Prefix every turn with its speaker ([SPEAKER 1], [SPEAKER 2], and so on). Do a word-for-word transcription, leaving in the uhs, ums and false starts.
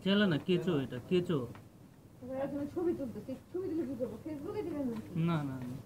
[SPEAKER 1] চেলা না কেঁচো, এটা কেঁচো।
[SPEAKER 2] ছবি তুলতেছি, ছবি তুলে কি করবো? ফেসবুকে দিবেন নাকি?
[SPEAKER 1] না না না